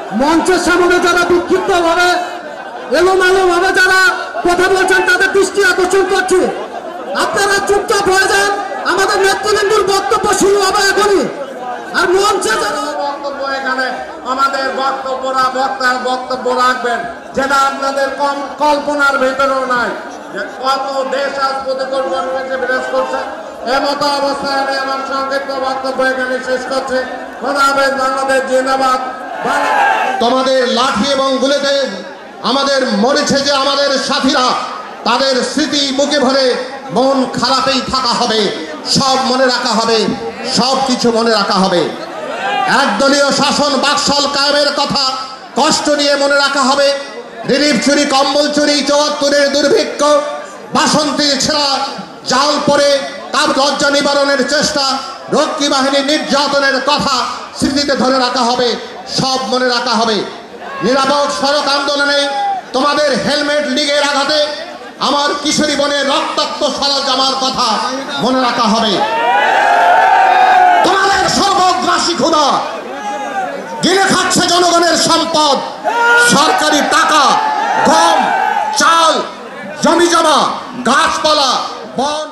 মঞ্চের সামনে যারা বিক্ষিপ্ত ভাবে এলোমেলো ভাবে যারা কথা বলছেন তাদের দৃষ্টি আকর্ষণ করছি। আপনারা চুপচাপ হয়ে যান, আমাদের নেতৃবৃন্দুর বক্তব্য শুরু হবে এখনই। আর মঞ্চে যারা বক্তব্য এখানে আমাদের বক্তার বক্তব্য রাখবেন, যেটা আপনাদের কল্পনার ভেতরেও নাই যে কত দেশ আজ প্রতিকূল পরিবেশে বিরাজ করছে। এমতো অবস্থায় আমি আমার সংক্ষিপ্ত বক্তব্য এখানে শেষ করছি। খোদা হাফেজ, বাংলাদেশ জিন্দাবাদ। তোমাদের লাঠি এবং গুলিতে আমাদের মরেছে যে আমাদের সাথীরা, তাদের স্মৃতি বুকে ভরে মন খারাপেই থাকা হবে, সব মনে রাখা হবে, সব কিছু মনে রাখা হবে। একদলীয় শাসন বাকশাল কায়েমের কথা কষ্ট নিয়ে মনে রাখা হবে। রিলিফ চুরি, কম্বল চুরি, ৭৪-এর দুর্ভিক্ষ, বাসন্তীর ছেঁড়া জাল পরে তার লজ্জা নিবারণের চেষ্টা, রক্ষী বাহিনীর নির্যাতনের কথা স্মৃতিতে ধরে রাখা হবে, সব মনে রাখা হবে। নিরাপদ সড়ক আন্দোলনে তোমাদের হেলমেট লিগের আঘাতে আমার কিশোরী বোনের রক্তাক্ত সরঞ্জামার কথা মনে রাখা হবে। তোমাদের সর্বগ্রাসী ক্ষুধা, গিলে খাচ্ছে জনগণের সম্পদ, সরকারি টাকা, গম, চাল, জমি জমা, গাছপালা, বন।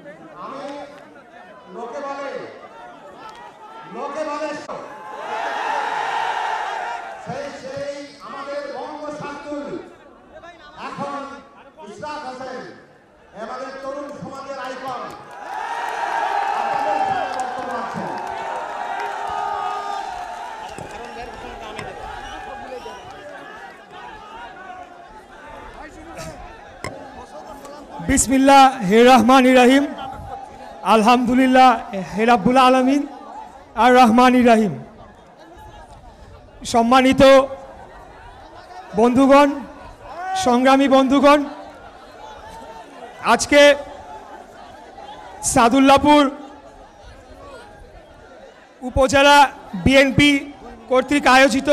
আমাদের বঙ্গবন্ধু এখন ইশরাক হোসেন আমাদের তরুণ সমাজের আইকন বিসমিল্লাহির রহমানির রহিম। আলহামদুলিল্লাহ হে রাব্বুল আলামিন আর রহমানির রহিম। সম্মানিত বন্ধুগণ, সংগ্রামী বন্ধুগণ, আজকে সাদুল্লাপুর উপজেলা বিএনপি কর্তৃক আয়োজিত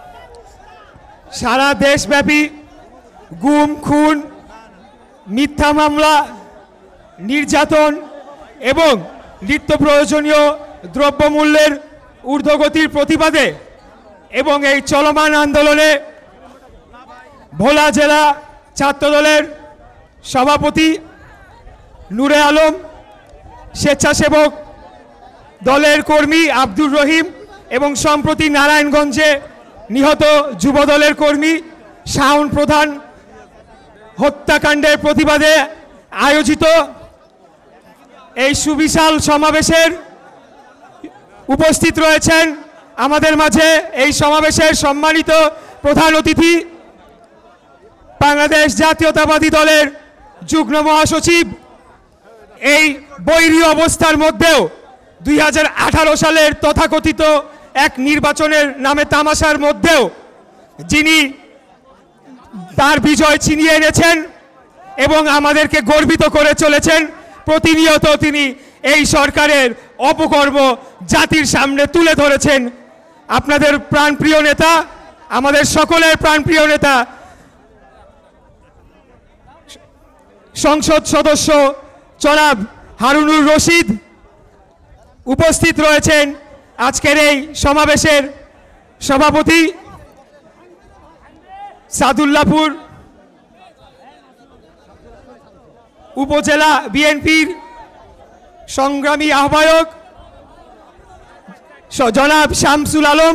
সারা দেশব্যাপী গুম, খুন, মিথ্যা মামলা, নির্যাতন এবং নিত্য প্রয়োজনীয় দ্রব্যমূল্যের ঊর্ধ্বগতির প্রতিবাদে এবং এই চলমান আন্দোলনে ভোলা জেলা ছাত্রদলের সভাপতি নূরে আলম, স্বেচ্ছাসেবক দলের কর্মী আব্দুর রহিম এবং সম্প্রতি নারায়ণগঞ্জে নিহত যুবদলের কর্মী শাওন প্রধান হত্যাকাণ্ডের প্রতিবাদে আয়োজিত এই সুবিশাল সমাবেশের উপস্থিত রয়েছেন আমাদের মাঝে এই সমাবেশের সম্মানিত প্রধান অতিথি বাংলাদেশ জাতীয়তাবাদী দলের যুগ্ম মহাসচিব। এই বৈরী অবস্থার মধ্যেও 2018 সালের তথাকথিত এক নির্বাচনের নামে তামাশার মধ্যেও যিনি তার বিজয় ছিনিয়ে এনেছেন এবং আমাদেরকে গর্বিত করে চলেছেন, প্রতিনিয়ত তিনি এই সরকারের অপকর্ম জাতির সামনে তুলে ধরেছেন। আপনাদের প্রাণপ্রিয় নেতা, আমাদের সকলের প্রাণপ্রিয় নেতা, সংসদ সদস্য জনাব হারুনুর রশিদ উপস্থিত রয়েছেন। আজকের এই সমাবেশের সভাপতি সাদুল্লাপুর উপজেলা বিএনপির সংগ্রামী আহ্বায়ক জনাব শামসুল আলম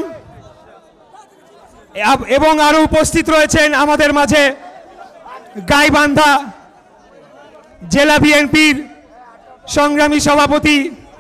এবং আরও উপস্থিত রয়েছেন আমাদের মাঝে গাইবান্ধা জেলা বিএনপির সংগ্রামী সভাপতি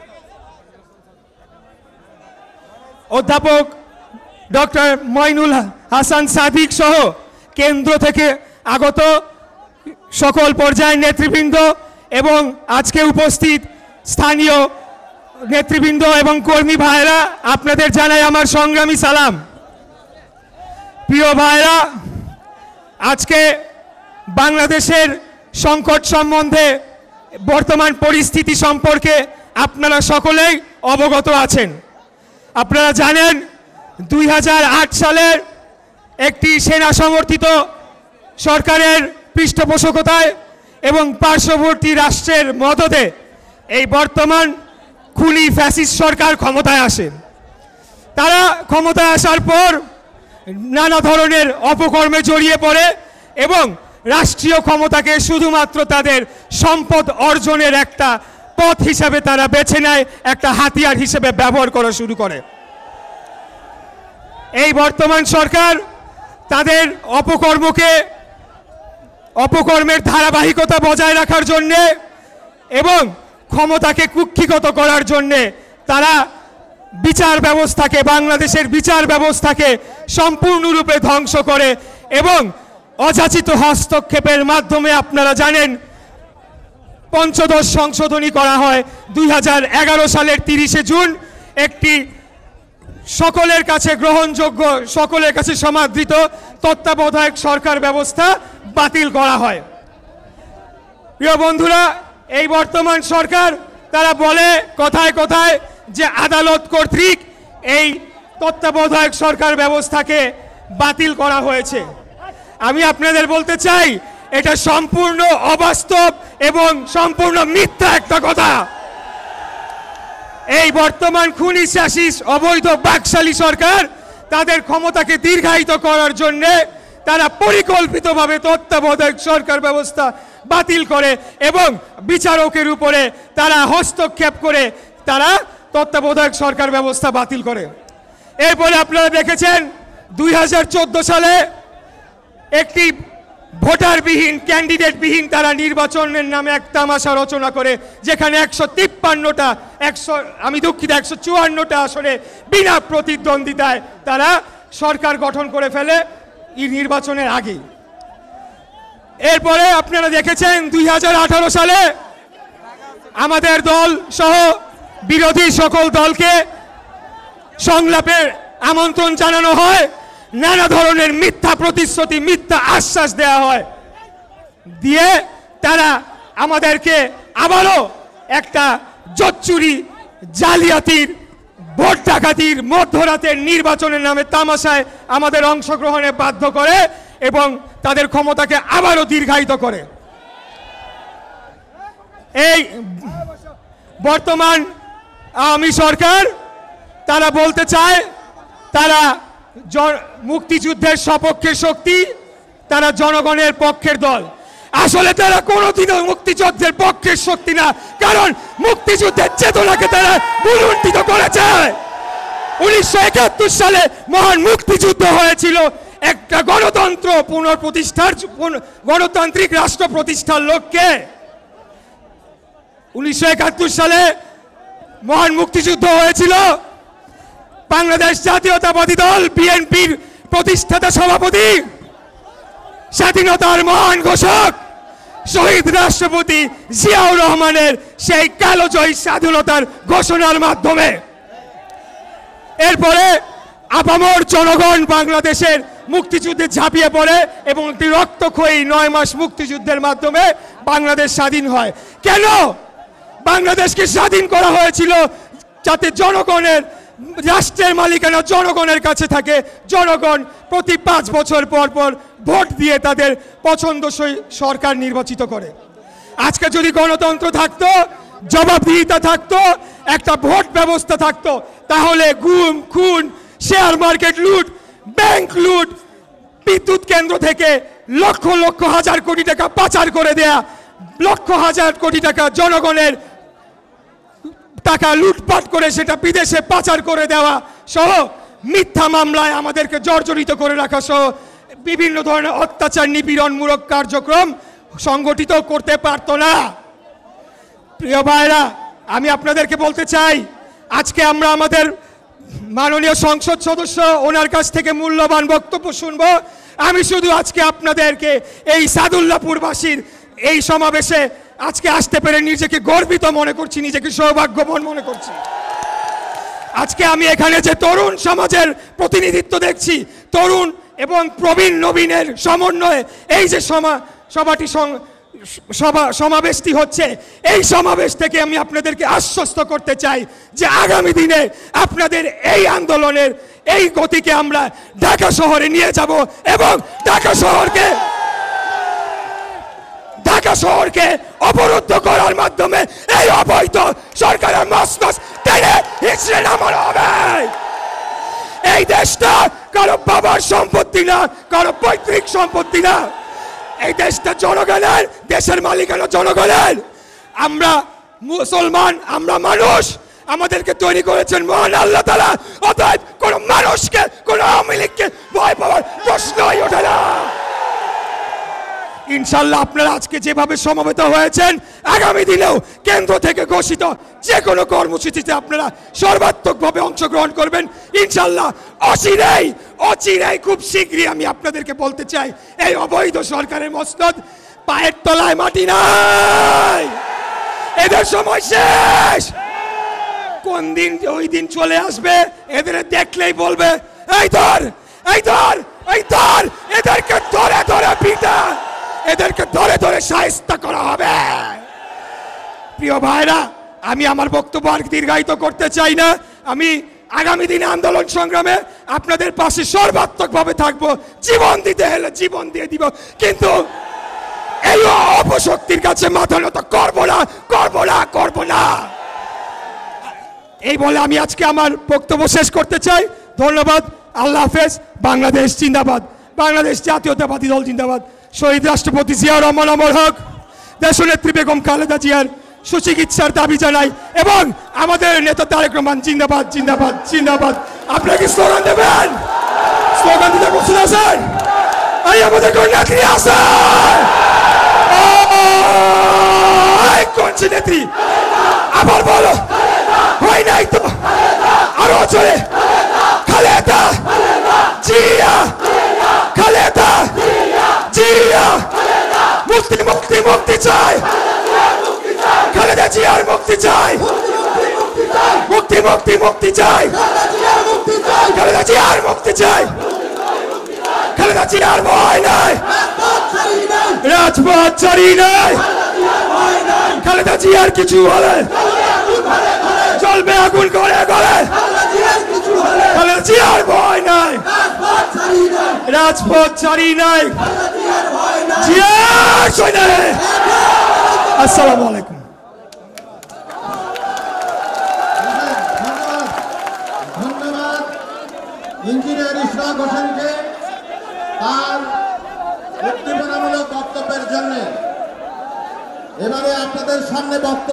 অধ্যাপক ডক্টর মঈনুল হাসান সাদিক সহ কেন্দ্র থেকে আগত সকল পর্যায়ের নেতৃবৃন্দ এবং আজকে উপস্থিত স্থানীয় নেতৃবৃন্দ এবং কর্মী ভাইরা, আপনাদের জানাই আমার সংগ্রামী সালাম। প্রিয় ভাইরা, আজকে বাংলাদেশের সংকট সম্বন্ধে বর্তমান পরিস্থিতি সম্পর্কে আপনারা সকলেই অবগত আছেন। আপনারা জানেন 2008 সালের একটি সেনা সমর্থিত সরকারের পৃষ্ঠপোষকতায় এবং পার্শ্ববর্তী রাষ্ট্রের মদদে এই বর্তমান খুনি ফ্যাসিস্ট সরকার ক্ষমতায় আসে। তারা ক্ষমতায় আসার পর নানা ধরনের অপকর্মে জড়িয়ে পড়ে এবং রাষ্ট্রীয় ক্ষমতাকে শুধুমাত্র তাদের সম্পদ অর্জনের একটা পথ হিসাবে তারা বেছে নেয়, একটা হাতিয়ার হিসেবে ব্যবহার করা শুরু করে। এই বর্তমান সরকার তাদের অপকর্মের ধারাবাহিকতা বজায় রাখার জন্যে এবং ক্ষমতাকে কুক্ষিগত করার জন্যে তারা বিচার ব্যবস্থাকে, বাংলাদেশের বিচার ব্যবস্থাকে সম্পূর্ণরূপে ধ্বংস করে এবং অযাচিত হস্তক্ষেপের মাধ্যমে আপনারা জানেন পঞ্চদশ সংশোধনী করা হয় 2011 সালের 30শে জুন। একটি সকলের কাছে গ্রহণযোগ্য, সকলের কাছে সমাদৃত তত্ত্বাবধায়ক সরকার ব্যবস্থা বাতিল করা হয়। প্রিয় বন্ধুরা, এই বর্তমান সরকার তারা বলে কথায় কথায় যে আদালত কর্তৃক এই তত্ত্বাবধায়ক সরকার ব্যবস্থাকে বাতিল করা হয়েছে। আমি আপনাদের বলতে চাই এটা সম্পূর্ণ অবাস্তব এবং সম্পূর্ণ মিথ্যা একটা কথা। এই বর্তমান খুনি শাসিস অবৈধ বাকশালী সরকার তাদের ক্ষমতাকে দীর্ঘায়িত করার জন্য তারা পরিকল্পিতভাবে তত্ত্বাবধায়ক সরকার ব্যবস্থা বাতিল করে এবং বিচারকের উপরে তারা হস্তক্ষেপ করে তারা তত্ত্বাবধায়ক সরকার ব্যবস্থা বাতিল করে। এরপরে আপনারা দেখেছেন 2014 সালে একটি ভোটারবিহীন, ক্যান্ডিডেটবিহীন তারা নির্বাচনের নামে এক তামাশা রচনা করে, যেখানে 154টা আসনে বিনা প্রতিদ্বন্দ্বিতায় তারা সরকার গঠন করে ফেলে এই নির্বাচনের আগে। এরপরে আপনারা দেখেছেন 2018 সালে আমাদের দল সহ বিরোধী সকল দলকে সংলাপের আমন্ত্রণ জানানো হয়, নানা ধরনের মিথ্যা প্রতিশ্রুতি, মিথ্যা আশ্বাস দেওয়া হয়, দিয়ে তারা আমাদেরকে আবারও একটা জোচ্চুরি, জালিয়াতির, ভোট ডাকাতির, মধ্যরাতের নির্বাচনের নামে তামাশায় আমাদের অংশগ্রহণে বাধ্য করে এবং তাদের ক্ষমতাকে আবারও দীর্ঘায়িত করে। এই বর্তমান আওয়ামী সরকার তারা বলতে চায় তারা মুক্তিযুদ্ধের সপক্ষে শক্তি, তারা জনগণের পক্ষের দল। আসলে তারা কোনোদিনও মুক্তিযুদ্ধের পক্ষের শক্তি না, কারণ মুক্তিযুদ্ধের চেতনাকে তারা ভুলুণ্ঠিত করেছে। 1971 সালে মহান মুক্তিযুদ্ধ হয়েছিল একটা গণতন্ত্র পুনঃপ্রতিষ্ঠার, গণতান্ত্রিক রাষ্ট্র প্রতিষ্ঠার লক্ষ্যে। 1971 সালে মহান মুক্তিযুদ্ধ হয়েছিল বাংলাদেশ জাতীয়তাবাদী দল বিএনপির প্রতিষ্ঠাতা সভাপতি, স্বাধীনতার মহান ঘোষক শহীদ রাষ্ট্রপতি জিয়াউর রহমানের সেই কালোজয়ী স্বাধীনতার ঘোষণার মাধ্যমে। এরপরে আপামর জনগণ বাংলাদেশের মুক্তিযুদ্ধে ঝাঁপিয়ে পড়ে এবং একটি রক্তক্ষয়ী 9 মাস মুক্তিযুদ্ধের মাধ্যমে বাংলাদেশ স্বাধীন হয়। কেন বাংলাদেশকে স্বাধীন করা হয়েছিল? যাতে জনগণের, রাষ্ট্রের মালিকানা জনগণের কাছে থাকে, জনগণ প্রতি 5 বছর পর পর ভোট দিয়ে তাদের পছন্দসই সরকার নির্বাচিত করে। আজকে যদি গণতন্ত্র থাকতো, জবাবদিহিতা থাকতো, একটা ভোট ব্যবস্থা থাকতো, তাহলে গুম, খুন, শেয়ার মার্কেট লুট, ব্যাংক লুট, বিদ্যুৎ কেন্দ্র থেকে লক্ষ লক্ষ হাজার কোটি টাকা পাচার করে দেয়া, লক্ষ হাজার কোটি টাকা জনগণের টাকা লুটপাট করে সেটা বিদেশে পাচার করে দেওয়া সহ মিথ্যা মামলায় আমাদেরকে জর্জরিত করে রাখা সহ বিভিন্ন ধরনের অত্যাচার, নিপীড়নমূলক কার্যক্রম সংগঠিত করতে পারতো না। প্রিয় ভাইরা, আমি আপনাদেরকে বলতে চাই, আজকে আমরা আমাদের মাননীয় সংসদ সদস্য ওনার কাছ থেকে মূল্যবান বক্তব্য শুনবো। আমি শুধু আজকে আপনাদেরকে এই সাদুল্লাপুরবাসীর এই সমাবেশে আজকে আসতে পেরে নিজেকে গর্বিত মনে করছি, নিজেকে সৌভাগ্যবান মনে করছি। আজকে আমি এখানে যে তরুণ সমাজের প্রতিনিধিত্ব দেখছি, তরুণ এবং প্রবীণ নবীনের সমন্বয়ে এই যে সমাবেশটি হচ্ছে, এই সমাবেশ থেকে আমি আপনাদেরকে আশ্বস্ত করতে চাই যে আগামী দিনে আপনাদের এই আন্দোলনের এই গতিকে আমরা ঢাকা শহরে নিয়ে যাব এবং ঢাকা শহরকে অবরুদ্ধ করার মাধ্যমে এই অবৈধ সরকারের মসনদ টেনে হিচড়ে নামানো হবে। এই দেশটা কারো বাবার সম্পত্তি না, কারো পৈতৃক সম্পত্তি না। এই দেশটা জনগণের, দেশের মালিকানা জনগণের। আমরা মুসলমান, আমরা মানুষ, আমাদেরকে তৈরি করেছেন মহান আল্লাহ তাআলা। অতএব কোন মানুষকে, কোন আওয়ামী লীগকে ভয় পাওয়ার প্রশ্নই ওঠে না। ইনশাল্লাহ আপনারা আজকে যেভাবে সমবেত হয়েছেন, আগামী দিনেও কেন্দ্র থেকে ঘোষিত যে কোনো কর্মসূচিতে আপনারা সর্বাত্মকভাবে অংশগ্রহণ করবেন ইনশাল্লাহ। অচিরেই খুব শীঘ্রই আমি আপনাদেরকে বলতে চাই, এই অবৈধ সরকারের মসনদ পায়ের তলায় মাটি নাই, এদের সময় শেষ। কোন দিন ওই দিন চলে আসবে, এদের দেখলেই বলবে এই ধর, এই ধর, এই ধর, এদেরকে ধরে ধরে পিটা, এদেরকে ধরে ধরে শায়েস্তা করা হবে। প্রিয় ভাইরা, আমি আমার বক্তব্য আর দীর্ঘায়িত করতে চাই না। আমি আগামী দিনে আন্দোলন সংগ্রামে আপনাদের পাশে সর্বাত্মকভাবে থাকবো। জীবন দিতে হলে জীবন দিয়ে দিব, কিন্তু এই অপশক্তির কাছে মাথা নত করবো না, করবো না, করবো না। এই বলে আমি আজকে আমার বক্তব্য শেষ করতে চাই। ধন্যবাদ। আল্লাহ হাফেজ। বাংলাদেশ জিন্দাবাদ, বাংলাদেশ জাতীয়তাবাদী দল জিন্দাবাদ। শহীদ রাষ্ট্রপতি জিয়াউর রহমান অমর হক। দেশনেত্রী বেগম খালেদা জিয়ার সুচিকিৎসার দাবি জানাই, এবং আমাদের নেতা তারেক রহমান জিন্দাবাদ, জিন্দাবাদ, জিন্দাবাদ। আপনারা কি স্লোগান দেবেন? স্লোগান দিতে প্রস্তুত আছেন? এই আমাদের কোন নেত্রী আছে? কোন নেত্রী? আবার বলো। হয় নাই তো, আরো চলে। খালেদা জিয়া, খালেদা জিয়া, মুক্তি, মুক্তি, মুক্তি চাই। খালেদা জিয়ার মুক্তি চাই, মুক্তি, মুক্তি, মুক্তি চাই। খালেদা জিয়ার মুক্তি চাই। খালেদা জিয়ার ভয় নাই, রাজপথ ছাড়ি নাই। খালেদা জিয়ার কিছু হলে চলবে আগুন করে করে। খালেদা জিয়ার ভয় নাই, রাজপথ ছাড়ি নাই। জিয়ার সৈন্য। আসসালামু আলাইকুম। ধন্যবাদ ইঞ্জিনিয়ার ইশরাক হোসেনকে তার উদ্দীপনামূলক বক্তব্যের জন্য। এবারে আপনাদের সামনে বক্তব্য